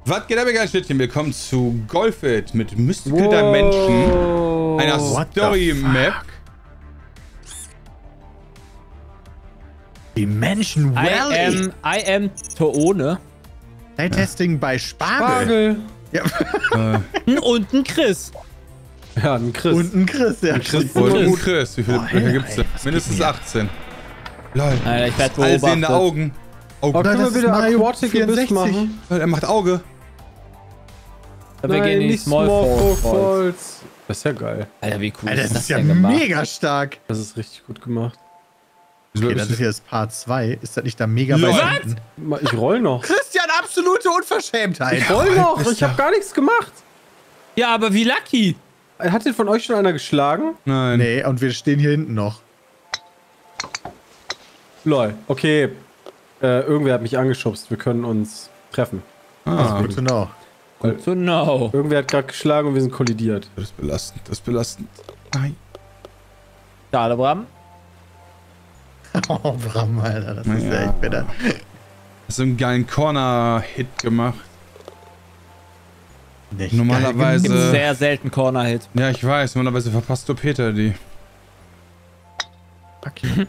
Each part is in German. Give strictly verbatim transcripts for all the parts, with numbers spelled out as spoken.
Was geht ab, ihr Schnittchen? Willkommen zu Golfit mit Mystical wow. Dimension, einer Story-Map. Dimension Valley. I am, I am Toone. Playtesting bei Spargel. Spargel. Ja. Und ein Chris. Ja, ein Chris. Und ein Chris, ja. Ein Chris. Und ein Chris. Wie viele oh, hey, gibt's da? Mindestens achtzehn. Lol. Alter, ich werde allsehende Augen. Oh, oh können wir wieder Aquatic Abyss machen? Er macht Auge. Wir Nein, gehen in die Small, Small Falls. Falls. Das ist ja geil. Alter, wie cool Alter, ist das das ist ja denn gemacht? mega stark. Das ist richtig gut gemacht. Okay, das ist hier das Part zwei. Ist das nicht da mega bei Was? Ich roll noch. Christian, absolute Unverschämtheit. Ich roll noch. Ich hab gar nichts gemacht. Ja, aber wie lucky. Hat den von euch schon einer geschlagen? Nein. Nee, und wir stehen hier hinten noch. Lol. Okay. Äh, irgendwer hat mich angeschubst. Wir können uns treffen. Ah, gut to know. Good to know. Irgendwer hat gerade geschlagen und wir sind kollidiert. Das ist belastend. Das ist belastend. Nein. Schade, Bram. Oh, Bram, Alter. Das ist ja, ja echt bitter. Hast du einen geilen Corner-Hit gemacht? Nicht normalerweise. Gibt sehr selten Corner-Hit. Ja, ich weiß. Normalerweise verpasst du Peter die. Okay.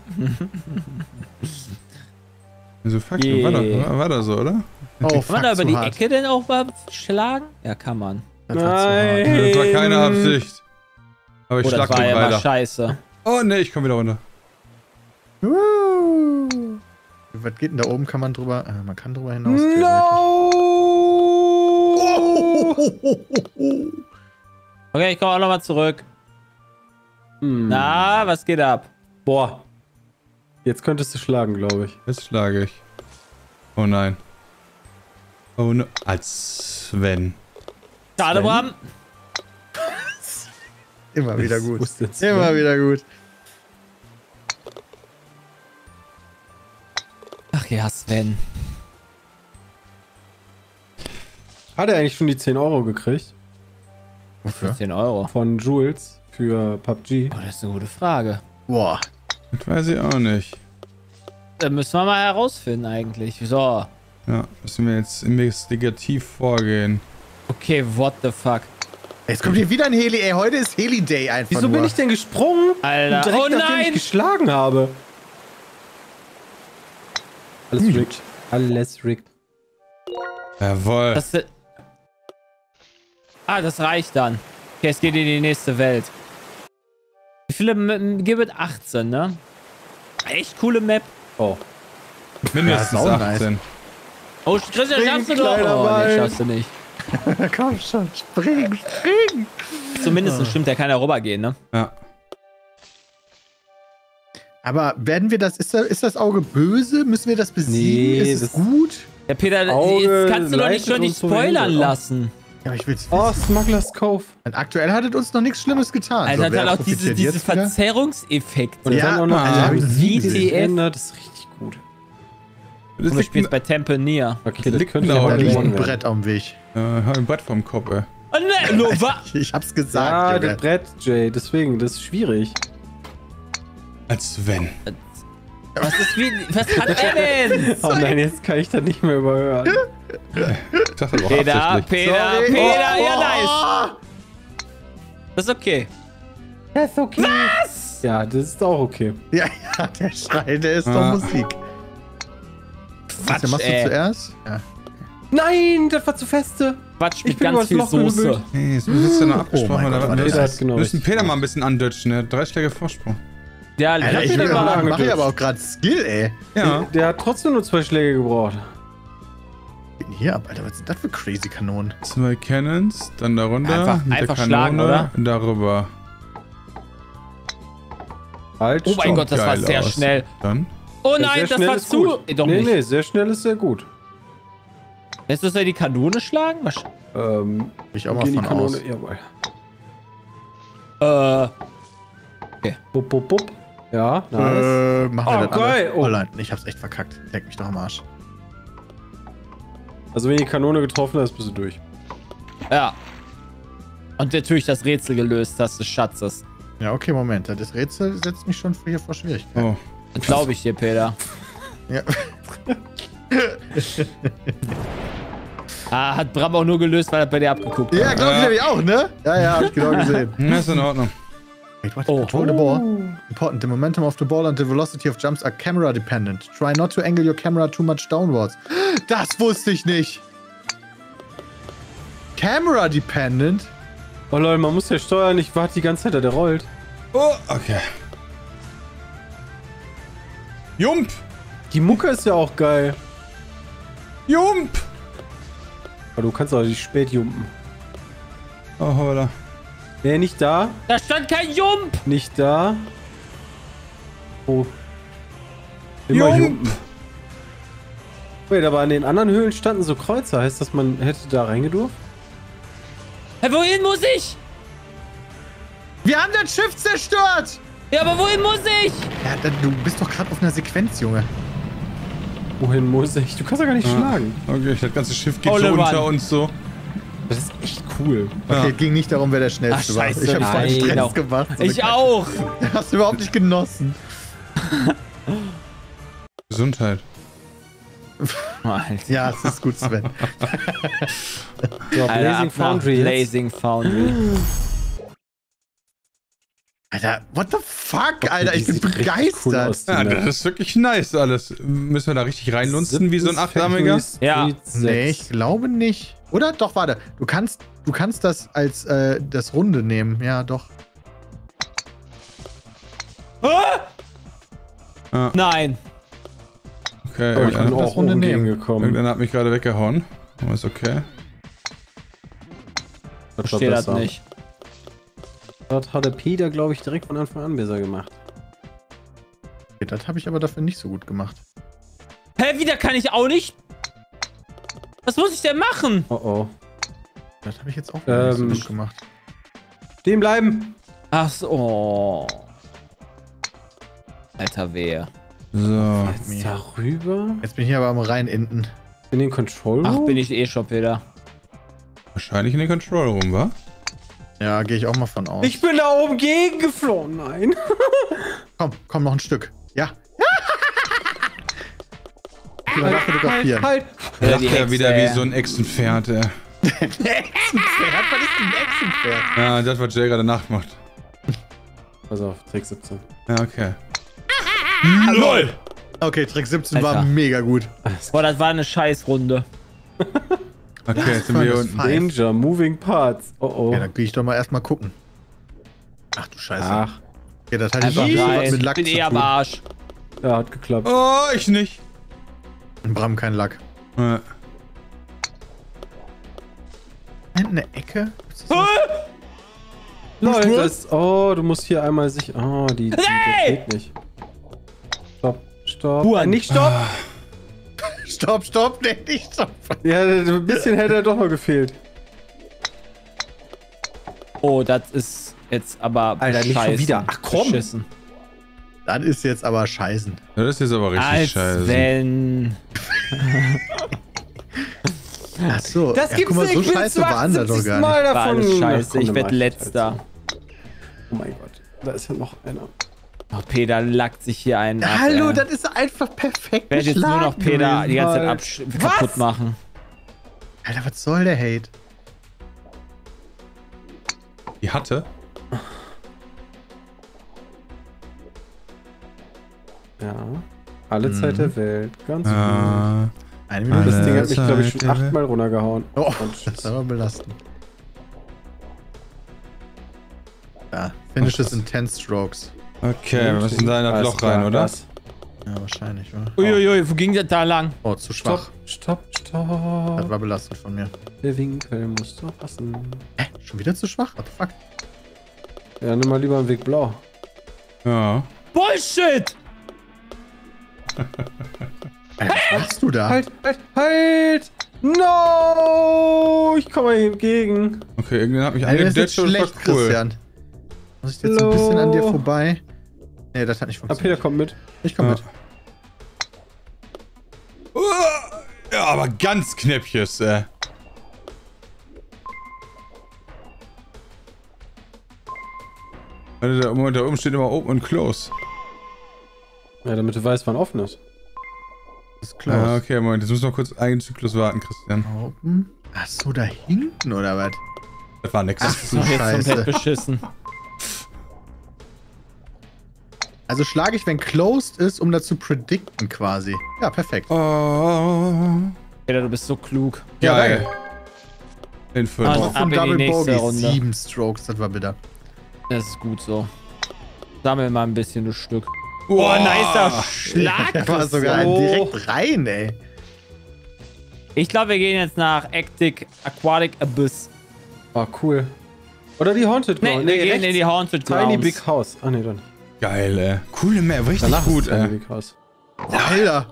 Also fuck, yeah. war, doch, war das so, oder? Oh, kann fuck, man da über die hart. Ecke denn auch mal schlagen? Ja, kann man. Das Nein. War das war keine Absicht. Aber ich oh, schlag das war den ja weiter. mal scheiße. Oh ne, ich komm wieder runter. Uh. Was geht denn da oben? Kann man drüber... Äh, man kann drüber hinaus. No! Okay, ich komme auch nochmal zurück. Hm. Na, was geht ab? Boah. Jetzt könntest du schlagen, glaube ich. Jetzt schlage ich. Oh nein. Oh ne. Als Sven. Schade, Bram. Immer wieder gut. Immer wieder gut. Ach ja, Sven. Hat er eigentlich schon die zehn Euro gekriegt? Wofür? zehn Euro. Von Jules für P U B G. Oh, das ist eine gute Frage. Boah. Das weiß ich auch nicht. Da müssen wir mal herausfinden eigentlich. So. Ja, müssen wir jetzt investigativ vorgehen. Okay, what the fuck? Jetzt kommt hier wieder ein Heli, ey. Heute ist Heli-Day einfach Wieso nur. bin ich denn gesprungen? Alter. Direkt, Oh nein! nachdem ich geschlagen habe. Alles hm. rigged. Alles rigged. Jawohl. Das, ah, das reicht dann. Okay, es geht in die nächste Welt. Wie viele gibt achtzehn, ne? Echt coole Map. Oh. Mindestens ja, achtzehn. Nice. Oh, Christian, schaffst du doch. Oh, nee, schaffst du nicht. Komm schon, spring, spring. Zumindest stimmt ja keiner rübergehen, ne? Ja. Aber werden wir das, ist das, ist das Auge böse? Müssen wir das besiegen? Nee, ist es das gut? Ja, Peter, Auge jetzt kannst du doch nicht schon nicht spoilern lassen. Ja, ich will's Oh, wissen. Smugglers Cove. Und aktuell hat es uns noch nichts Schlimmes getan. Alter, so, hat halt auch diese, diese Verzerrungseffekte. Und ja, dann auch noch also hab ich nie das gesehen. geändert. Das ist richtig gut. Das Und du spielst bei Temple Nier. Okay, das liegt könnte da Da aber unten. liegt ein gewonnen werden. Brett am Weg. Äh, hab ein Brett vom Kopf, ey. Oh ne, nur was? Ich hab's Ja, gesagt, das Junge. Brett, Jay. Deswegen, das ist schwierig. Als Sven. Was ist wie, was hat er denn? Oh nein, jetzt kann ich das nicht mehr überhören. Ich dachte doch Peter, absichtlich. Peter, Sorry. Peter, Oh, ja oh. nice. Das ist okay. Das ist okay. Was? Ja, das ist auch okay. Ja, ja, der Schrei, der ist Ah. doch Musik. Quatsch, Was machst ey. du zuerst? Ja. Nein, das war zu feste. Quatsch Ich mit bin ganz übers viel Loch Soße. gehüpft. Hey, jetzt müssen wir noch abgesprochen. Oh mein Gott, oder warte, was? Peter hat Wir müssen genommen. Peter mal ein bisschen andutschen, der drei Schläge Vorsprung. Ja, Alter, lass ich mir will den mal mal an. mache ich aber auch gerade Skill, ey. Ja. Der hat trotzdem nur zwei Schläge gebraucht. Was geht denn hier ab, Alter? Was sind das für crazy Kanonen? Zwei Cannons, dann da runter. Einfach- mit einfach der schlagen, Kanone, oder? darüber. Halt, Oh mein Gott, das war Geil sehr aus. schnell. Dann. Oh Ja, nein, sehr das schnell war ist zu. gut. Eh, Doch nee, nicht. nee, sehr schnell ist sehr gut. Lässt du ja die Kanone schlagen? Was? Ähm, Ich auch mal gehen die von Kanone. aus. Jawohl. Äh, Bup, bup, bup. Ja, nice. Äh, machen wir Oh, das geil. alle? Oh. Oh nein, ich hab's echt verkackt. Leck mich doch am Arsch. Also wenn die Kanone getroffen hast, bist du durch. ja. Und natürlich das Rätsel gelöst hast des Schatzes. Ja, okay, Moment. Das Rätsel setzt mich schon hier vor Schwierigkeiten. Oh. Das glaube ich dir, Peter. Ja. Ah, hat Bram auch nur gelöst, weil er bei dir abgeguckt hat. Ja, glaube ich Ja. nämlich auch, ne? Ja, ja, hab ich genau gesehen. Ja, ist in Ordnung. Wait, what? Oh. Control the ball. Important. The momentum of the ball and the velocity of jumps are camera dependent. Try not to angle your camera too much downwards. Das wusste ich nicht. Camera dependent? Oh Leute, man muss ja steuern, ich warte die ganze Zeit, der rollt. Oh, okay. Jump! Die Mucke ist ja auch geil. Jump! Aber du kannst auch nicht spät jumpen. Oh, holla. Nee, nicht da. Da stand kein Jump! Nicht da. Oh. Immer Jump! jumpen. Wait, aber an den anderen Höhlen standen so Kreuzer. Heißt das, man hätte da reingedurft? Hey, wohin muss ich? Wir haben das Schiff zerstört! Ja, aber wohin muss ich? Ja, da, du bist doch gerade auf einer Sequenz, Junge. Wohin muss ich? Du kannst ja gar nicht Ah. schlagen. Okay, das ganze Schiff geht Ole so Mann. unter uns so. Das ist echt cool. Okay, Ja. es ging nicht darum, wer der Schnellste Ach, war. scheiße, Ich habe voll nein. Stress Doch. gemacht. So Ich eine- auch. Hast du überhaupt nicht genossen. Gesundheit. Alter, Ja, es ist gut, Sven. So, Alter, Blazing ab nach Foundry jetzt. Blazing Foundry. Alter, what the fuck, Okay, Alter, ich die bin sieht richtig begeistert. cool aus, die Ja, Map. das ist wirklich nice alles. Müssen wir da richtig reinlunzen wie so ein Achtarmiger? Ja. Nee, ich glaube nicht. Oder? Doch, warte. Du kannst, du kannst das als äh, das Runde nehmen. Ja, doch. Nein. Okay, Aber ich bin irgendeiner, das auch Runde nehmen. umgekommen. irgendeiner hat mich gerade weggehauen. Aber ist okay. Das war Verstehe das besser. nicht. Das hat der Peter, glaube ich, direkt von Anfang an besser gemacht. Okay, das habe ich aber dafür nicht so gut gemacht. Hä, wieder kann ich auch nicht? Was muss ich denn machen? Oh oh. Das habe ich jetzt auch wieder Ähm, nicht so gut gemacht. Stehen bleiben! Ach so. Oh. Alter, wehe. So. Jetzt darüber? Jetzt bin ich hier aber am Reinenden. In den Control Ach, Room? bin ich eh schon wieder. Wahrscheinlich in den Control Room, wa? Ja, gehe ich auch mal von aus. Ich bin da oben gegengeflogen, nein. Komm, komm, noch ein Stück. Ja. Ich will mal fotografieren. halt! Ja, Lacht die er Hexe, wieder ey. wie so ein Echsenpferd, ey. Echsenpferd? Was ist ein Echsenpferd? Ja, das, was Jay gerade nachmacht. Pass auf, Trick siebzehn. Ja, okay. LOL! Okay, Trick siebzehn war Alter. mega gut. Boah, das war eine Scheißrunde. Okay, jetzt sind war wir hier das unten. Five. Danger, Moving Parts. Oh oh. Ja, dann gehe ich doch mal erstmal gucken. Ach du Scheiße. Ach, Okay, das hat jetzt Einfach auch was rein. mit Ich Lack bin zu eh am tun. Arsch. ja, hat geklappt. Oh, ich nicht. Bram, kein Lack. Ja. Hinten eine Ecke? Was ist das? Leute, das, oh, du musst hier einmal sich. Oh, die, die Hey! das geht nicht. Stopp, stopp. Huan. Äh, nicht stopp! Stopp, stopp, nee, nicht stopp. Ja, ein bisschen hätte er doch noch gefehlt. Oh, das ist jetzt aber Alter, nicht schon scheiße. wieder. Ach, komm. Beschissen. Das ist jetzt aber scheißen. Das ist jetzt aber richtig Als scheiße. wenn... Achso, Das ja, gibt's guck mal, nicht. so Ich bin scheiße waren das doch gar nicht. Mal War davon. alles Ach, scheiße. komm, Ich dann werd mach letzter. halt so. Oh mein Gott. Da ist ja noch einer. Oh, Peter lackt sich hier einen ab. Hallo, ey. das ist einfach perfekt Ich werde jetzt nur noch geschlagen Peter die ganze Zeit gewesen. absch- kaputt machen. Alter, was soll der Hate? Die hatte? Ja. Alle Zeit der Welt. Ganz gut. Ah. Eine Alle Minute. Das Ding hat mich, glaube ich, Zeit schon der Welt. achtmal runtergehauen. Oh, Und das ist aber belastend. Ja, Finishes in ten Strokes. Okay, wir müssen da in das Alles Loch klar, rein, oder? das. Ja, wahrscheinlich, oder? Uiuiui, wo ging das da lang? Oh, zu schwach. Stopp, stopp, Das stopp. war belastet von mir. Der Winkel muss doch passen. Hä? Schon wieder zu schwach? What the fuck? Ja, nimm mal lieber einen Weg blau. Ja. Bullshit! Ey, was machst du da? Halt, halt, halt! No! Ich komme hier entgegen. Okay, irgendwann hat mich Ey, das ist jetzt angedetscht und das schlecht, war cool. Christian. Muss ich jetzt ein bisschen an dir Hallo? vorbei? Nee, das hat nicht Ah, funktioniert. Peter kommt mit. Ich komm Ja. mit. Ja, aber ganz knäppches, äh. Warte, da, Moment, da oben steht immer Open und Close. Ja, damit du weißt, wann offen ist. ist close. Ah, okay, Moment, jetzt müssen wir kurz einen Zyklus warten, Christian. Open. Ach so, da hinten oder was? Das war nix. Ach Das so, ist doch jetzt Scheiße. komplett beschissen. Also schlage ich, wenn closed ist, um das zu predikten quasi. Ja, perfekt. Oh. Peter, du bist so klug. Ja, Geil. geil. In fünf. Ah, Oh, ab vom in die Double nächste Bogey. Runde. Sieben Strokes, das war bitter. Das ist gut so. Sammel mal ein bisschen das Stück. Oh, Boah, nicer Schlag. Der war sogar so. direkt rein, ey. Ich glaube, wir gehen jetzt nach Arctic Aquatic Abyss. Oh, cool. Oder die Haunted Nee, Ground. wir gehen rechts. in die Haunted Tiny Grounds. Big House. Ah, nee, dann. Geil, ey. Coole Map, richtig Danach gut, ist Tiny ey. Big House. Alter.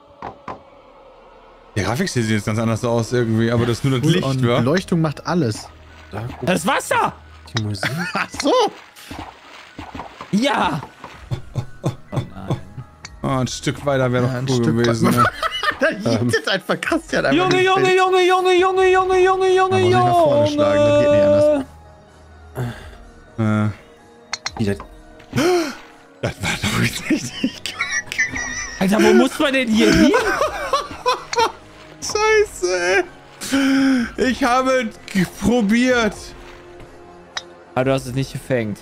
Die Grafik sieht jetzt ganz anders aus irgendwie, aber das ist nur das Licht, Und wa? Beleuchtung macht alles. Da, guck, Das Wasser! die Musik. Ach so. Ja! Oh, ein Stück weiter wäre Ja, ein doch cool Stück gewesen, weit- ne? Da liegt jetzt einfach Christian einfach Junge, ins Junge, Feld. Junge, Junge, Junge, Junge, Junge, Junge, Da muss ich nach vorne Junge. schlagen, das geht nicht anders. Äh, Wieder. das war doch richtig. Alter, wo muss man denn hier hin? Scheiße. Ich habe probiert. Aber du hast es nicht gefängt.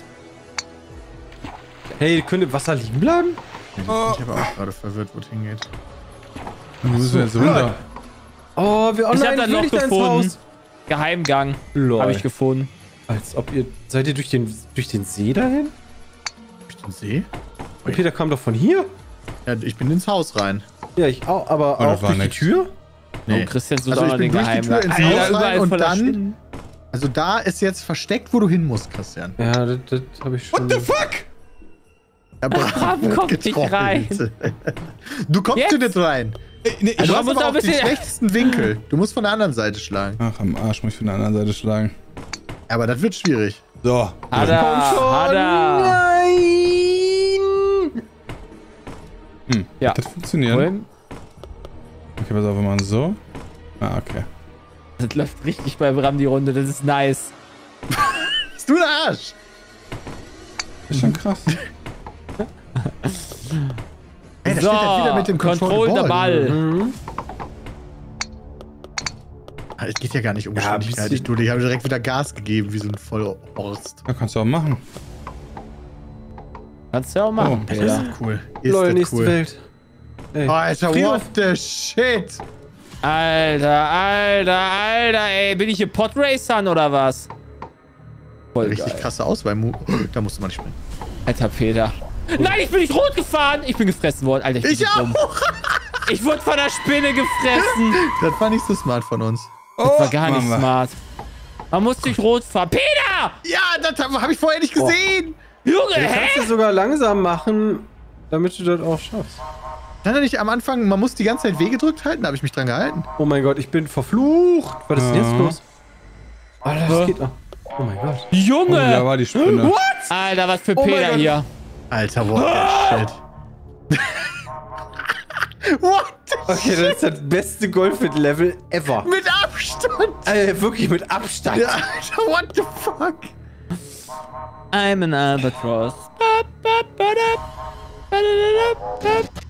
Hey, könnte im Wasser liegen bleiben? Oh. Ich habe auch gerade verwirrt, wo es hingeht. Dann müssen wir jetzt runter. Oh, wir Ich online hab dann will noch ich da ins gefunden. Haus. Geheimgang Lol. habe ich gefunden. Als ob ihr. Seid ihr durch den, durch den See dahin? Hab ich den See? Und Peter kam doch von hier? Ja, ich bin ins Haus rein. Ja, ich auch, aber Oh, das auch war durch die nix. Tür? Nee. Und Christian sucht Also auch ich noch bin den durch die Tür Geheimgang. ins Alter, Haus überall rein und voller dann- Spinnen. Also da ist jetzt versteckt, wo du hin musst, Christian. Ja, das, das habe ich schon. What the fuck? Ja, Bram wird kommt nicht getroffen. rein. Du kommst Jetzt? hier nicht rein. Ey, nee, ich Also du man hast muss aber auch auch ein den bisschen- schlechtesten Winkel. Du musst von der anderen Seite schlagen. Ach, am Arsch muss ich von der anderen Seite schlagen. Aber das wird schwierig. So. Hat er, hat er. Nein! Hm. Ja. Hat das funktioniert? Wollen- Okay, pass auf, wir machen so. Ah, okay. Das läuft richtig bei Bram die Runde, das ist nice. Bist du der Arsch? Das ist schon krass. Ey, da So, steht er wieder mit dem Control Control the Ball. Mhm. Ah, es geht ja gar nicht um Ja, Geschwindigkeit. bisschen- Ich, du, ich habe direkt wieder Gas gegeben, wie so ein Vollhorst. Ja, kannst du auch machen. Kannst du ja auch machen, Oh, Das Peter. ist cool. Ist Lol, das nächste cool. Welt. Ey. Alter, Friere. what the shit? Alter, Alter, Alter, ey. Bin ich hier Podracern oder was? Voll Richtig geil. krasse Auswahl. Mu- Da musste man nicht springen. Alter, Peter. Nein, ich bin nicht rot gefahren. Ich bin gefressen worden. Alter, ich bin Ich so dumm. auch! Ich wurde von der Spinne gefressen. Das war nicht so smart von uns. Oh, Das war gar nicht Mama. smart. Man muss nicht rot fahren. Peter! Ja, das habe hab ich vorher nicht gesehen. Junge, Du kannst hä? es sogar langsam machen, damit du das auch schaffst. Dann hatte ich am Anfang, man muss die ganze Zeit W gedrückt halten, da habe ich mich dran gehalten. Oh mein Gott, ich bin verflucht. Was ist denn jetzt Ja. los? Alter, das Hä? geht noch. Oh mein Gott. Oh, da Junge! war die Spinne. Alter, was für Oh mein Peter Gott. hier. Alter, what the shit. What the Okay, das ist das beste Golf-Level ever. Mit Abstand. Alter, wirklich mit Abstand. Ja, Alter, what the fuck? I'm an Albatross. Ba, ba, ba, da, ba, da, da, da, ba.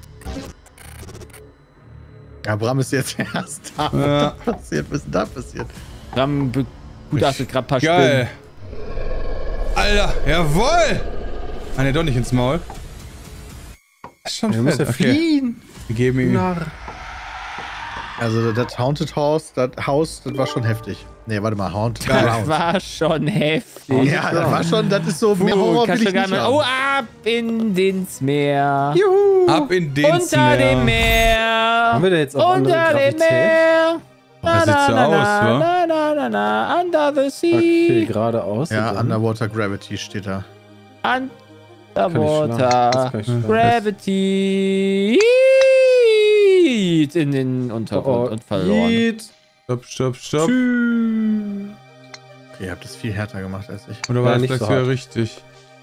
Ja, Bram ist jetzt erst da. Ja. Was passiert? Was ist denn da passiert? Bram begutachtet gerade ein paar Geil. Alter, jawohl. Ah, ne, doch nicht ins Maul. Das ist schon Du musst fett. ja Okay. fliehen. Wir geben ihm. Narr. Also, das Haunted House, das Haus, das war schon heftig. Nee, warte mal, Haunted Spinnen. Das Ground. war schon heftig. Ja, das war schon, das ist so, mehr Puh, Horror will kannst ich du gar nicht nicht. haben. Oh, ab in ins Meer. Juhu. Ab in den Unter dem Meer. Haben wir da jetzt auch andere Unter dem Gravität? Meer. Das sieht so aus, wa? na, na, na, na, under the Okay, sea. geradeaus. Ja, und dann- Underwater Gravity steht da. Kann ich schlagen. Underwater. Das kann ich schlagen. Gravity. In den Untergrund Oh, und verloren. Yeet. Stopp, stopp, stopp. Tschüss. Okay, ihr habt das viel härter gemacht als ich. Oder Ja, war das nicht vielleicht so sogar hart. richtig?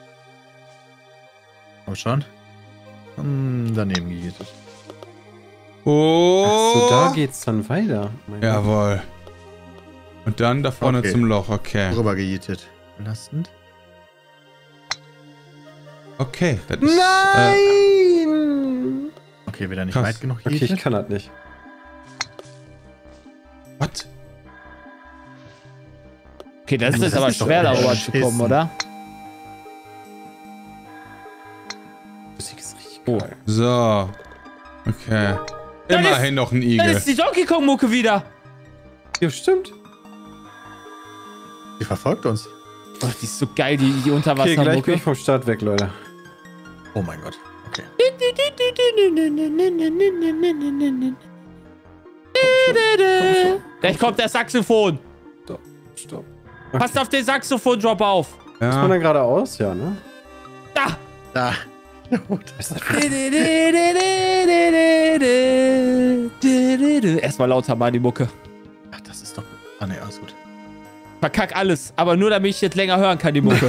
Komm schon. Hm, daneben gejätet. Oh. Ach so, da geht's dann weiter. Mein Gott. Jawohl. Und dann da vorne Okay. zum Loch, okay. Rüber gejätet. Belastend. Okay, das ist. Äh, Nein! Okay, wieder nicht Krass. weit genug Okay, hier. ich kann das nicht. Was? Okay, das ist Das jetzt aber ist doch schwer, darüber beschissen. zu kommen, oder? Musik ist richtig Oh. geil. So. Okay. Das Immerhin noch ein Das Igel. ist die Donkey Kong-Mucke wieder. Ja, stimmt. Die verfolgt uns. Oh, die ist so geil, die, die Okay, gleich bin Unterwassermucke. ich vom Start weg, Leute. Oh mein Gott. Okay. Gleich kommt der Saxophon. Stopp, stopp. Passt auf den Saxophon-Drop auf. Ist man Ja. dann geradeaus? Ja, ne? Da. Da. Erstmal lauter mal die Mucke. Ach, das ist doch... Ah, ne, alles gut. Verkack alles, aber nur damit ich jetzt länger hören kann, die Mucke.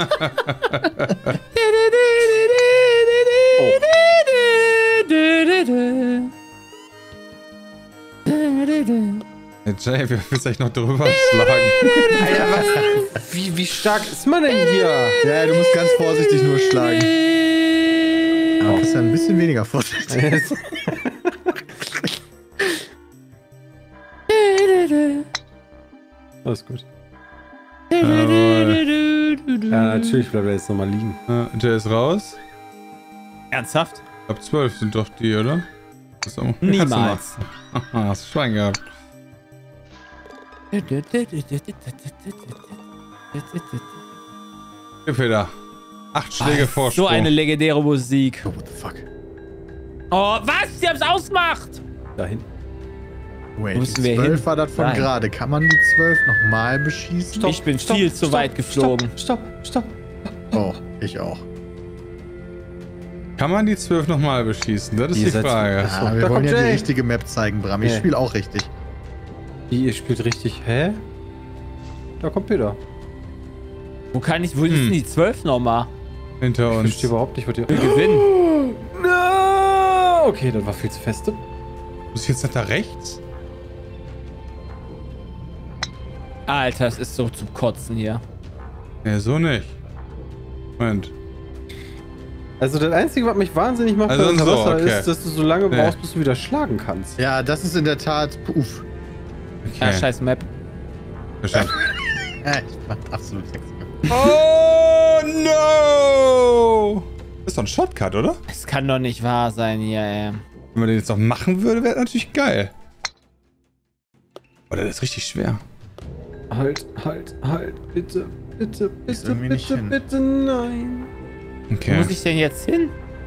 Hey Jay, wir müssen echt noch drüber schlagen. Alter, was? Wie, wie stark ist man denn hier? Ja, du musst ganz vorsichtig nur schlagen. Aber ist ja ein bisschen weniger vorsichtig. Alles gut. Jawohl. Ja, natürlich bleibt er jetzt nochmal liegen. Ja, Jay ist raus. Ernsthaft? Ich glaube, zwölf sind doch die, oder? Das ist auch- Niemals. Haha, hast du Schwein gehabt. Hier, Peter. Acht Schläge Vorsprung. So eine legendäre Musik. Oh, what the fuck? Oh, was? Sie haben's ausgemacht. Dahin. Wait, Müssen die wir zwölf hin? war das von Nein. gerade. Kann man die zwölf nochmal beschießen? Stopp, Ich bin viel zu weit geflogen. Stopp, stopp, stopp. Oh, ich auch. Kann man die zwölf nochmal beschießen? Das ist Ihr die seid- Frage. Ah, da wir wollen kommt ja die Jay. richtige Map zeigen, Bram. Ich Nee. spiele auch richtig. Wie, ihr spielt richtig? Hä? Da kommt Peter. Wo kann ich, wo ist denn die zwölf nochmal? Hinter Ich uns. verstehe überhaupt nicht, was ihr... Wir gewinnen. No! Okay, das war viel zu feste. Muss ich jetzt nach da rechts? Alter, es ist so zum Kotzen hier. Ja, so nicht. Moment. Also das Einzige, was mich wahnsinnig macht Also bei unter so, Wasser okay. ist, dass du so lange Nee. brauchst, bis du wieder schlagen kannst. Ja, das ist in der Tat... Uff. Ja, Okay. scheiß Map. Verstanden. Ja, ich mach absolut sexy. Oh no! Das ist doch ein Shortcut, oder? Es kann doch nicht wahr sein hier, ey. Wenn man den jetzt noch machen würde, wäre das natürlich geil. Aber das ist richtig schwer. Halt, halt, halt, bitte, bitte, bitte, irgendwie nicht bitte, hin. bitte, nein. Wo Okay. muss ich denn jetzt hin?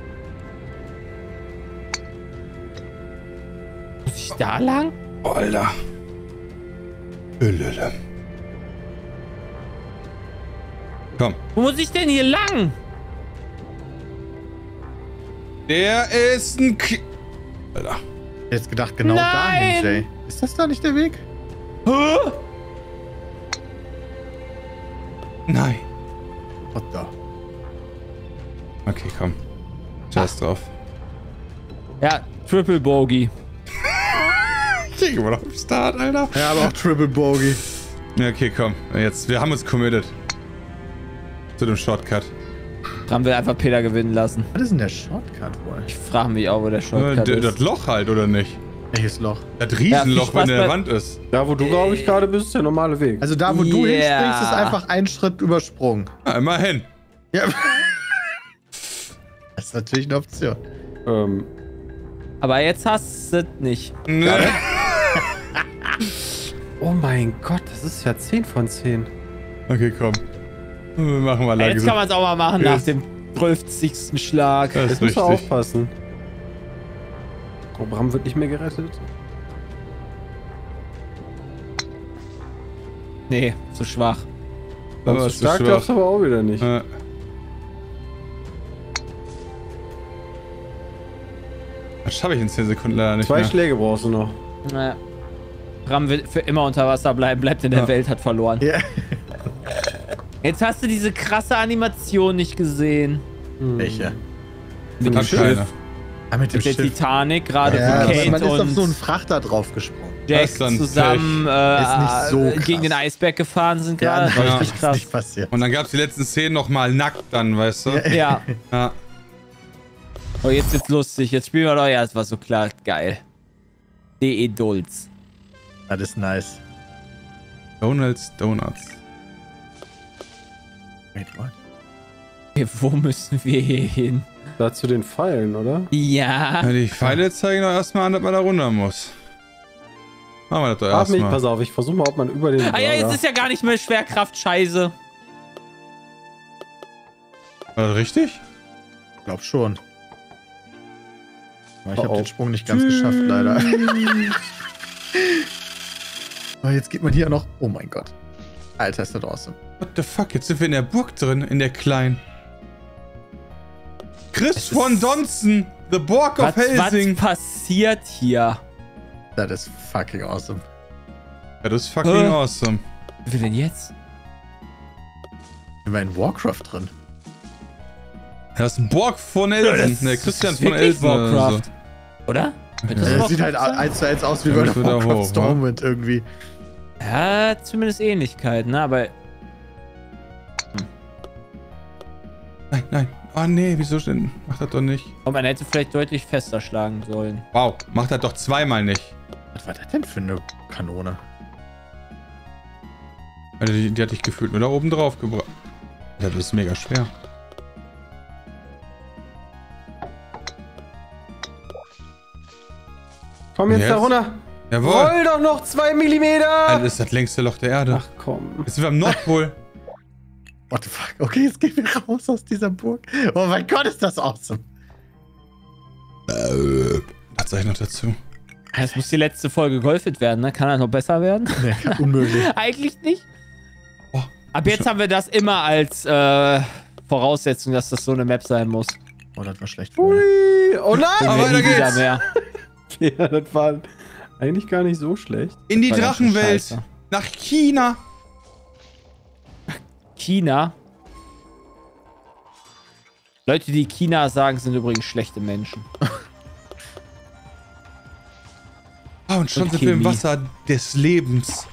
Muss ich da lang? Oh, Alter. Lülülü. Komm. Wo muss ich denn hier lang? Der ist ein K Alter. Jetzt gedacht, genau Nein! dahin, Jay. Ist das da nicht der Weg? Hä? Nein. What the? Okay, komm. Scheiß drauf. Ja, Triple Bogey. Ich denke immer noch im Start, Alter. Ja, aber auch Triple Bogey. Ja, okay, komm. Jetzt, wir haben uns committed. Zu dem Shortcut. Haben wir einfach Peter gewinnen lassen. Was ist denn der Shortcut wohl? Ich frage mich auch, wo der Äh, Shortcut d- ist. das Loch halt, oder nicht? Welches Loch? Das Ja, viel Riesenloch, Spaß wenn der bei- Wand ist. Da, wo du, glaube ich, gerade bist, ist der normale Weg. Also da, wo du Yeah. hinspringst, ist einfach ein Schritt übersprungen. Ja, immerhin. Ja. Das ist natürlich eine Option. Ähm, Aber jetzt hast du es nicht. Ne? oh mein Gott, das ist ja zehn von zehn. Okay, komm. Wir machen mal Jetzt kann langsam. man es auch mal machen nach Jetzt. dem zwölfzigsten Schlag. Das Jetzt ist musst du richtig. aufpassen. Oh, Bram wird nicht mehr gerettet. Nee, zu schwach. Aber Ganz ist so zu stark schwach. darfst du aber auch wieder nicht. Ja. Das schaffe ich in zehn Sekunden leider nicht Zwei mehr. Schläge brauchst du noch. Naja. Bram will für immer unter Wasser bleiben, bleibt in der Ja. Welt, hat verloren. Ja. Jetzt hast du diese krasse Animation nicht gesehen. Hm. Welche? Mit dem Hat Schiff. keiner. Ah, mit dem Mit der Schiff. Titanic, gerade Ja, wo aber Kate man ist auf so einen und Frachter draufgesprungen. Jack Das ist dann zusammen äh, Ist nicht so krass. gegen den Eisberg gefahren sind Ja, gerade. nein, Das war Ja. richtig das ist krass. nicht passiert. Und dann gab es die letzten Szenen nochmal nackt dann, weißt du? Ja. Ja, Ja. Oh, jetzt wird's lustig. Jetzt spielen wir doch. Ja, es war so klar. Geil. D E Dulz. Das ist nice. Donalds Donuts. Wait, what? Okay, wo müssen wir hier hin? Da zu den Pfeilen, oder? Ja. Ja, die Pfeile zeigen doch erstmal an, dass man da runter muss. Machen wir das doch Warte mich, erstmal. pass auf, ich versuche mal, ob man über den... Ah ja, jetzt ist ja gar nicht mehr Schwerkraft. Scheiße. War das richtig? Ich glaub schon. Aber ich Oh, habe oh. den Sprung nicht ganz geschafft, leider. Aber jetzt geht man hier noch... Oh mein Gott. Alter, ist das awesome. What the fuck? Jetzt sind wir in der Burg drin, in der kleinen. Chris Es von ist- Donzen, The Borg of Was, was Helsing. passiert hier? Das ist fucking awesome. Ja, das ist fucking Äh. awesome. Was will denn jetzt? Sind wir in Warcraft drin? Das ist ein Borg von Elsen. Ne, Christian ist von wirklich Elsen. oder so. Warcraft. Oder? Wird das Das Warcraft sieht halt sein? eins zu eins aus wie Ja, bei das der wird da Warcraft hoch, Stormwind irgendwie. Ja, zumindest Ähnlichkeiten, ne? Aber Nein, nein. Ah, nee, wieso denn? Mach das doch nicht. oh, man hätte vielleicht deutlich fester schlagen sollen. Wow, mach das doch zweimal nicht. Was war das denn für eine Kanone? Also die, die hatte ich gefühlt nur da oben drauf gebracht. Ja, das ist mega schwer. Komm jetzt, Jetzt? da runter! Jawohl. Roll doch noch zwei Millimeter! Das ist das längste Loch der Erde. Ach komm. Jetzt sind wir am Nordpol. What the fuck? Okay, jetzt gehen wir raus aus dieser Burg. Oh mein Gott, ist das awesome. Was sag ich noch dazu? Es muss die letzte Folge Golfit werden, ne? Kann er noch besser werden? Nee, unmöglich. Eigentlich nicht. Oh, Ab jetzt haben wir das immer als äh, Voraussetzung, dass das so eine Map sein muss. Oh, das war schlecht. Ui, oh nein! Dann Aber wir weiter nie wieder geht's. mehr. Ja, das war eigentlich gar nicht so schlecht. In die War ganz schön Drachenwelt. scheiße. Nach China. China. Leute, die China sagen, sind übrigens schlechte Menschen. Ah, und schon Und sind wir im Chemie. Wasser des Lebens.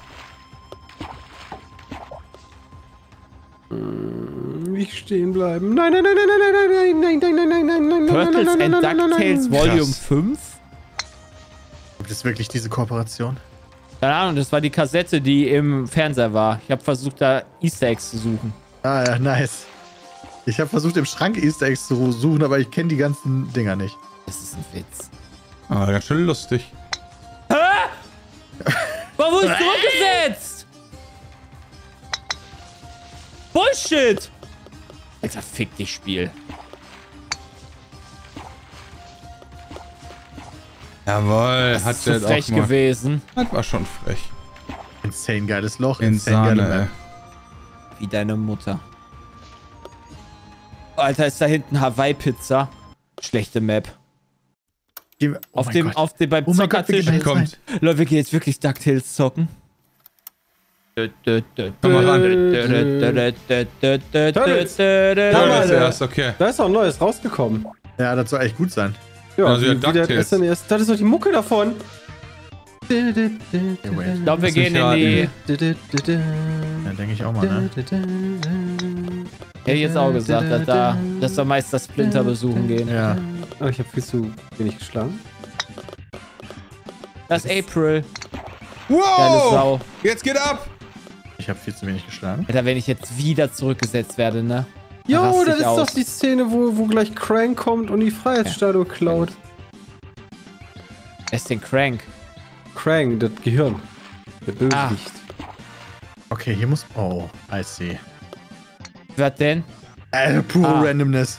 Nicht stehen bleiben. Nein, nein, nein, nein, nein, nein, nein, nein, nein, nein, nein, nein, nein, Turtles nein, and nein, nein, nein, DuckTales nein. Volume Krass. fünf? Gibt es wirklich diese Kooperation? Keine Ahnung, das war die Kassette, die im Fernseher war. Ich habe versucht, da Easter Eggs zu suchen. Ah ja, nice. Ich habe versucht, im Schrank Easter Eggs zu suchen, aber ich kenne die ganzen Dinger nicht. Das ist ein Witz. Ah, ganz schön lustig. Warum wurde es zurückgesetzt? Bullshit! Alter, fick dich, Spiel. Jawohl, Das hat ist so der jetzt frech auch mal. gewesen. Das war schon frech. Insane geiles Loch, In insane geile Sahne, ey. Map. Wie deine Mutter. Alter, ist da hinten Hawaii-Pizza. Schlechte Map. Gehen wir- Oh auf mein dem, Gott. auf dem, beim Oh mein Gott, wir Zockertisch. gehen da Kommt. Leute, wir gehen jetzt wirklich DuckTales zocken. Komm mal ran. Turtles. Ja, das Alter. erst, okay. Da ist auch ein neues rausgekommen. Ja, das soll echt gut sein. Ja, Also ja, wie, wie der DuckTales. S N E S. Das ist doch die Mucke davon. Ich glaube, wir Lass gehen mich in die... Ja, denke ich auch mal, ne? Hätte ich jetzt auch gesagt, dass, da, dass wir meist das Splinter besuchen gehen. Ja. Oh, ich habe viel zu wenig geschlagen. Das ist April. Geile Sau. Wow! Jetzt geht ab! Ich habe viel zu wenig geschlagen. Alter, wenn ich jetzt wieder zurückgesetzt werde, ne? Jo, raste das ich ist aus. doch die Szene, wo, wo gleich Crank kommt und die Freiheitsstatue klaut. Wer ist denn Crank? Crank, das Gehirn. Der Bösewicht. Okay, hier muss... Oh, I see. Was denn? Äh, pure Ah. Randomness.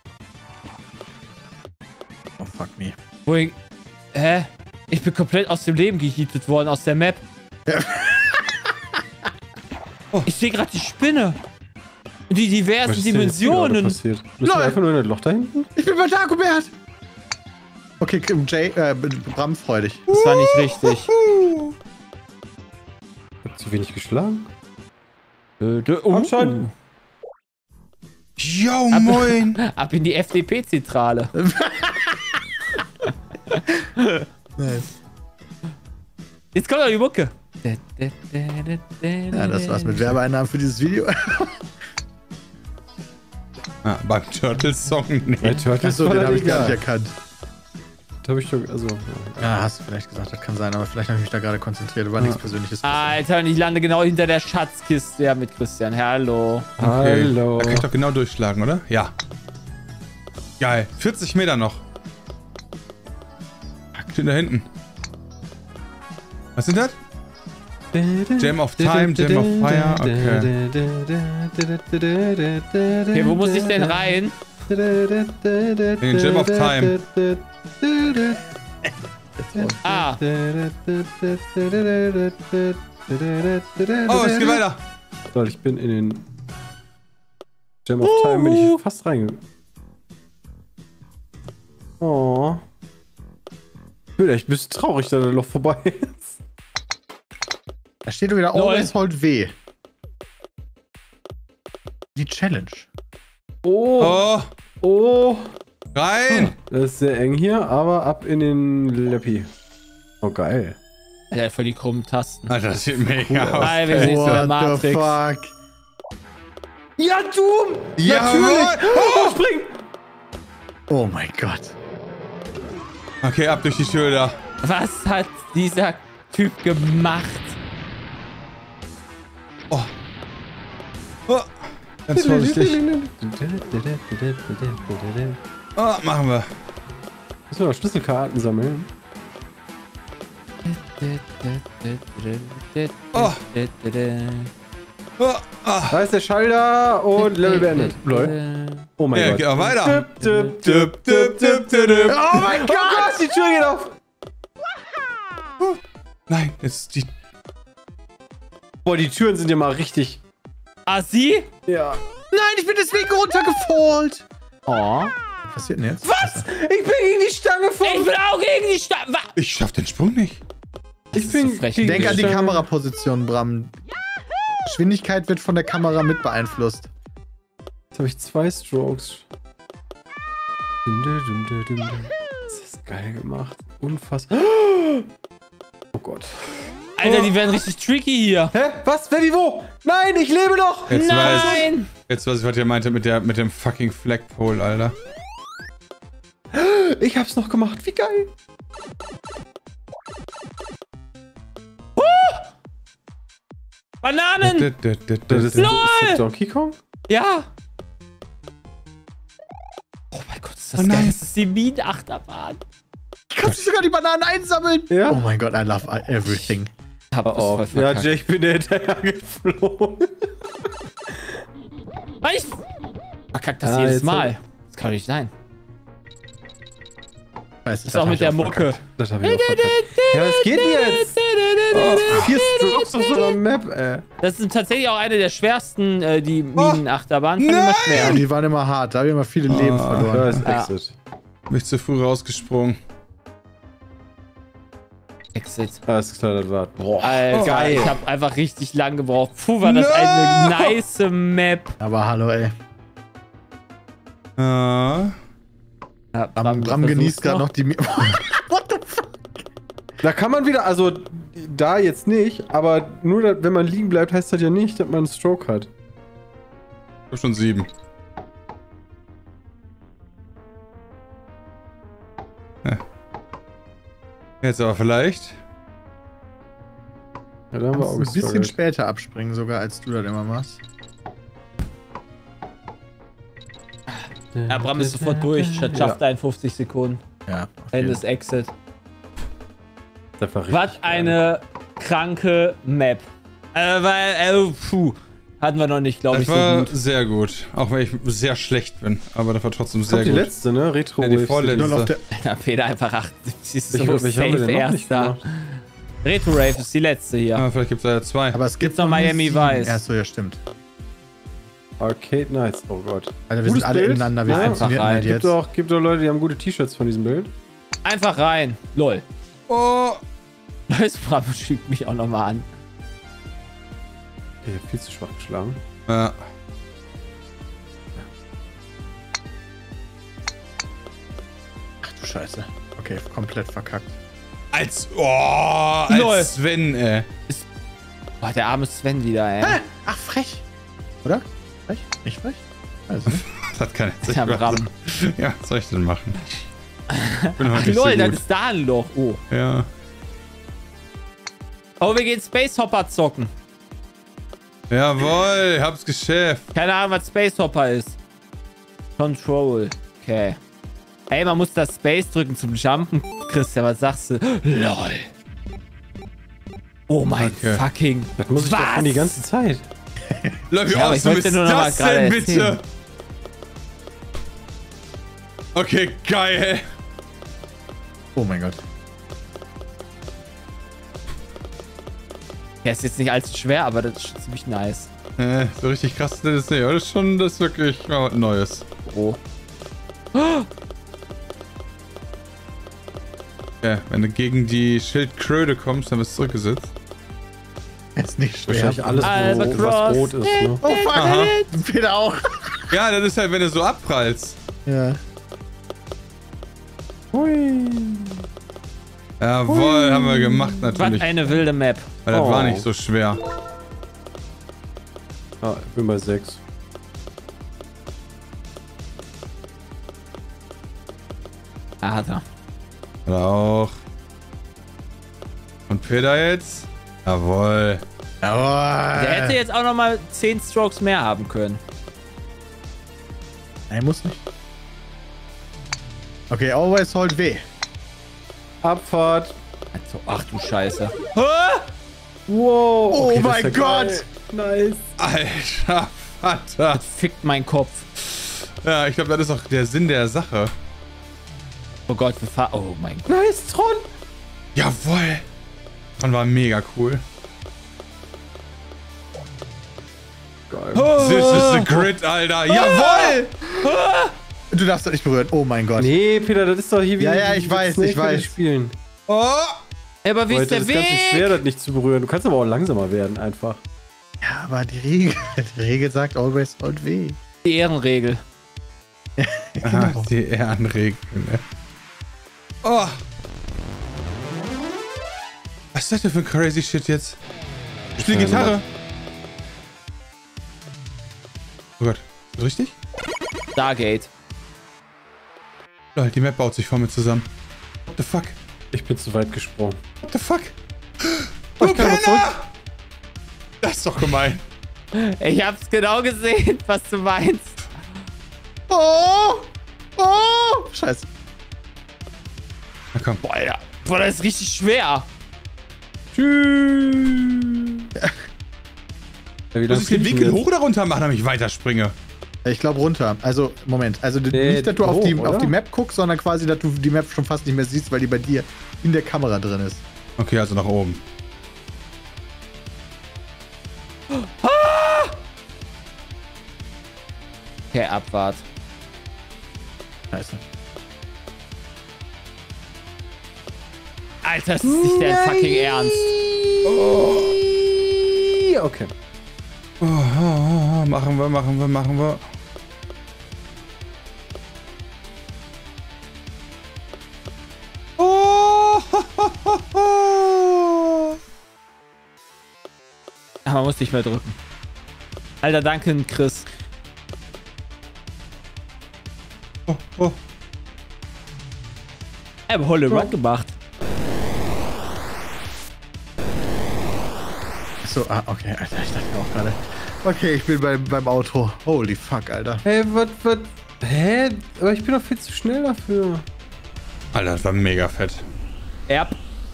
Oh, fuck me. Wohin? Hä? Ich bin komplett aus dem Leben gehietet worden, aus der Map. Oh, ich sehe gerade die Spinne. Die diversen Was ist denn jetzt Dimensionen. Passiert. Müssen wir einfach nur in das Loch da hinten? Ich bin bei Dagobert! Okay, Jay, äh, Bram, freu dich. Das war nicht richtig. Ich hab zu wenig geschlagen. Dö, dö, Komm uh. schon. Yo, moin! Ab in die F D P-Zentrale. Nice. Jetzt kommt doch die Mucke. Ja, das war's mit Werbeeinnahmen für dieses Video. Ah, beim Turtles-Song? Nee. Bei Turtles Achso, war den das habe ich gar egal. nicht erkannt. Das habe ich doch, also... Ja, hast du vielleicht gesagt, das kann sein, aber vielleicht habe ich mich da gerade konzentriert. War nichts Persönliches. Alter, und ich lande genau hinter der Schatzkiste. Ja, mit Christian. Hallo. Okay. Hallo. Da kann ich doch genau durchschlagen, oder? Ja. Geil. vierzig Meter noch. Steht da hinten. Was sind das? Gem of Time, Gem of Fire. Okay. Okay, wo muss ich denn rein? In den Gem of Time. Ah. Oh, es geht weiter. Toll, ich bin in den Gem of Time, bin ich fast reingegangen. Oh. Ich bin echt ein bisschen traurig, dass der Loch vorbei ist. Da steht wieder Lol. Always Hold W. Die Challenge. Oh. Oh, Oh. rein. Das ist sehr eng hier, aber ab in den Leppi. Oh, geil. Alter, voll die krummen Tasten. Alter, das sieht mega aus. Nein, wir sind so der What the Matrix. fuck? Ja, Doom! Jawohl. Oh, spring! Oh mein Gott. Okay, ab durch die Tür da. Was hat dieser Typ gemacht? Oh. Oh. Ganz vorsichtig. Oh, machen wir. Müssen wir noch Schlüsselkarten sammeln? Oh. Oh. Ah. Da ist der Schalter und Level beendet. Lol. Oh mein Ja, Gott. geht auch weiter. Dip, dip, dip, dip, dip, dip. Oh mein Gott! Oh Gott, die Tür geht auf! Nein, jetzt die... Boah, die Türen sind ja mal richtig... Ah, sie? Ja. Nein, ich bin deswegen runtergefallt. Oh. Was passiert denn jetzt? Was? Ich bin gegen die Stange Ich vor... bin auch gegen die Stadt. Ich schaff den Sprung nicht. Ich ist bin so frech. gegen Denk an die Stange. Kameraposition, Bram. Geschwindigkeit wird von der Kamera mit beeinflusst. Jetzt habe ich zwei Strokes. Dum, dum, dum, dum, dum. Das ist geil gemacht. Unfassbar. Oh Gott. Alter, die werden richtig tricky hier. Hä? Was? Wer, wie, wo? Nein, ich lebe noch! Jetzt weiß ich, Nein! jetzt weiß ich, was ihr meinte mit, der, mit dem fucking Flagpole, Alter. Ich hab's noch gemacht. Wie geil. Bananen! Das ist, LOL! ist das Donkey Kong? Ja! Oh mein Gott, ist das Oh geil. nein. Das ist die Minen-Achterbahn. Kannst du sogar die Bananen einsammeln? Ja. Oh mein Gott, I love everything. Aber Oh, oh, ja, Jay, ich bin hinterher geflogen. ich verkackt das Ah, jedes jetzt Mal. Das kann doch nicht sein. Weißt du, Ist auch mit der Mucke. Das hab ich auch verkackt. Ja, was geht jetzt? Oh, vier Strokes auf so einer Map, ey. Das ist tatsächlich auch eine der schwersten, äh, die Minen-Achterbahn. Fand ich immer Ja, schwer. die waren immer hart. Da habe ich immer viele Leben Ah, verloren. Da ist Ja. Exit. Bin ich zu früh rausgesprungen. Exit. Alles klar, das war. Boah. Alter, geil. ich habe einfach richtig lang gebraucht. Puh, war das No! eine nice Map. Aber hallo, ey. Ah. Ja, Bram, Bram genießt gerade noch die... Mi- What the fuck? Da kann man wieder, also da jetzt nicht, aber nur da, wenn man liegen bleibt, heißt das ja nicht, dass man einen Stroke hat. Ich hab schon sieben. Ja. Jetzt aber vielleicht. Ja, da haben wir auch Ein bisschen gestruggelt. später abspringen sogar, als du das immer machst. Ja, Bram ist sofort durch. Das schafft einundfünfzig Sekunden. Ja. Ende ist Exit. Das war richtig Was eine kranke Map. Äh, weil, äh, puh. Hatten wir noch nicht, glaube Das ich, so war gut. sehr gut. Auch wenn ich sehr schlecht bin. Aber das war trotzdem Ich glaub, sehr die gut. letzte, ne? Retro Ja, die Wave vorletzte. Nur auf der, Ja, Peter einfach achtundsiebzig. Ist Ich, so ich, ich habe safe den noch nicht erster. gemacht. Retro Rave ist die letzte hier. Ah, vielleicht gibt es ja zwei. aber es gibt Gibt's noch Miami sieben. Vice? Ja, so, ja, stimmt. Arcade Nights, oh Gott. Alter, wir Gutes sind alle Bild. ineinander. Wie Ja, funktioniert einfach rein. das Gibt jetzt? doch, gibt doch Leute, die haben gute T-Shirts von diesem Bild. Einfach rein. Lol. Oh! Das Bram schiebt mich auch nochmal an. Ich hab viel zu schwach geschlagen. Ja. Ach du Scheiße. Okay, komplett verkackt. Als. Oh! Lol. Als Sven, ey. Boah, der arme Sven wieder, ey. Hä? Ach, frech. Oder? Frech? Nicht frech? Also, hat keine Zeit. Ja, Bram. Ja, was soll ich denn machen? Ich bin Ach, heute nicht lol, so das gut. ist da ein Loch. Oh. Ja. Oh, wir gehen Space Hopper zocken. Jawohl, hab's geschafft. Keine Ahnung, was Space Hopper ist. Control. Okay. Ey, man muss das Space drücken zum Jumpen. Christian, was sagst du? Lol. Oh mein Danke. fucking... Das muss ich was? doch schon die ganze Zeit. Leute, wie Ja, aber ich awesome wollte ist nur noch mal das gerade denn, bitte? erzählen. Okay, geil. Oh mein Gott. Ja, ist jetzt nicht allzu schwer, aber das ist schon ziemlich nice. Äh, so richtig krass ist das nicht. Aber das ist schon, das ist wirklich mal was Neues. Oh. Ja, wenn du gegen die Schildkröte kommst, dann bist du zurückgesetzt. Ist nicht schwer. Wahrscheinlich alles, Alba wo, Cross. was rot ist. Ne? Oh fuck, Aha. Peter auch. Ja, das ist halt, wenn du so abprallst. Ja. Hui. Jawohl, haben wir gemacht Was natürlich. eine wilde Map. Weil das Oh. war nicht so schwer. Ah, ich bin bei sechs. Ah, hat er. Oder auch. Und Peter jetzt? Jawohl. Jawohl. Der hätte jetzt auch nochmal zehn Strokes mehr haben können. Nein, muss nicht. Okay, always hold W. Abfahrt. Also, ach du Scheiße. Wow. Oh Okay, das mein ist ja Gott. geil. Nice. Alter Vater. Fickt mein Kopf. Ja, ich glaube, das ist auch der Sinn der Sache. Oh Gott, wir fahren. Oh mein Gott. Nice, Tron. Jawohl. Das war mega cool. Geil. This is the grid, Alter. Jawohl. Du darfst das nicht berühren. Oh mein Gott. Nee, Peter, das ist doch hier wie Ja, ja, wie ich die weiß, ich Snake weiß. Spielen. Oh. Aber wie Leute, ist der das ist ganz schön schwer, Weg? das nicht zu berühren. Du kannst aber auch langsamer werden, einfach. Ja, aber die Regel, die Regel sagt always hold W. Die Ehrenregel. Aha, die Ehrenregeln, ne? Oh. Was ist das denn für ein crazy shit jetzt? Ich spiele Ja, Gitarre. Oh Gott. Ist richtig? Stargate. Lol, die Map baut sich vor mir zusammen. What the fuck? Ich bin zu weit gesprungen. What the fuck? Oh, Du ich kann aber Penner! Das ist doch gemein. Ich hab's genau gesehen, was du meinst. Oh! Oh! Scheiße. Na komm. Boah, Alter. Boah, das ist richtig schwer. Tschüss. Ja, wie Muss lang ich den fliegen Winkel jetzt? hoch oder runter machen, damit ich weiterspringe? Ich glaube runter. Also, Moment. Also Nee, nicht, dass du auf, hoch, die, oder? auf die Map guckst, sondern quasi, dass du die Map schon fast nicht mehr siehst, weil die bei dir in der Kamera drin ist. Okay, also nach oben. Okay, Abfahrt. Scheiße. Alter, das ist nicht dein fucking Ernst. Okay. Oh, oh, oh, machen wir, machen wir, machen wir. Oh, Ach, man muss nicht mehr drücken. Alter, danke, Chris. oh, oh. Er hat Holle Run gemacht. So, ah, okay, Alter, ich dachte auch gerade. Okay, ich bin beim, beim Auto. Holy fuck, Alter. Hey, was, was? Hä? Aber ich bin doch viel zu schnell dafür. Alter, das war mega fett. Erb.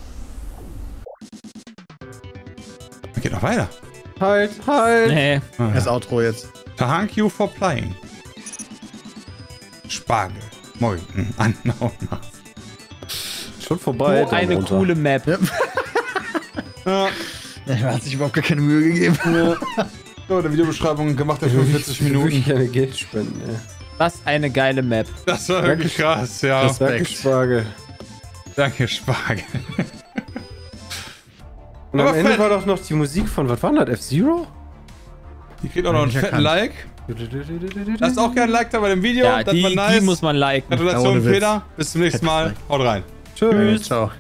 Geht noch weiter. Halt, halt. Nee. Das Outro jetzt. Thank you for playing. Spargel. Moin. Unknown. Schon vorbei. So eine runter. coole Map. Ja. Ja. Er hat sich überhaupt gar keine Mühe gegeben. So, der Videobeschreibung gemacht hat für vierzig Minuten. Wirklich gerne Geld spenden, ey. Was eine geile Map. Das war wirklich krass, ja. Das- Danke, Respekt. Spargel. Danke, Spargel. Und Aber am Ende fett. war doch noch die Musik von, was war denn das, F-Zero? Die kriegt auch noch einen Nicht fetten erkannt. Like. Lasst auch gerne ein Like da bei dem Video. Ja, das die, war nice. die muss man liken. Gratulation, Ohne Witz. Peter. Bis zum nächsten Mal. Haut rein. Tschüss. Ciao.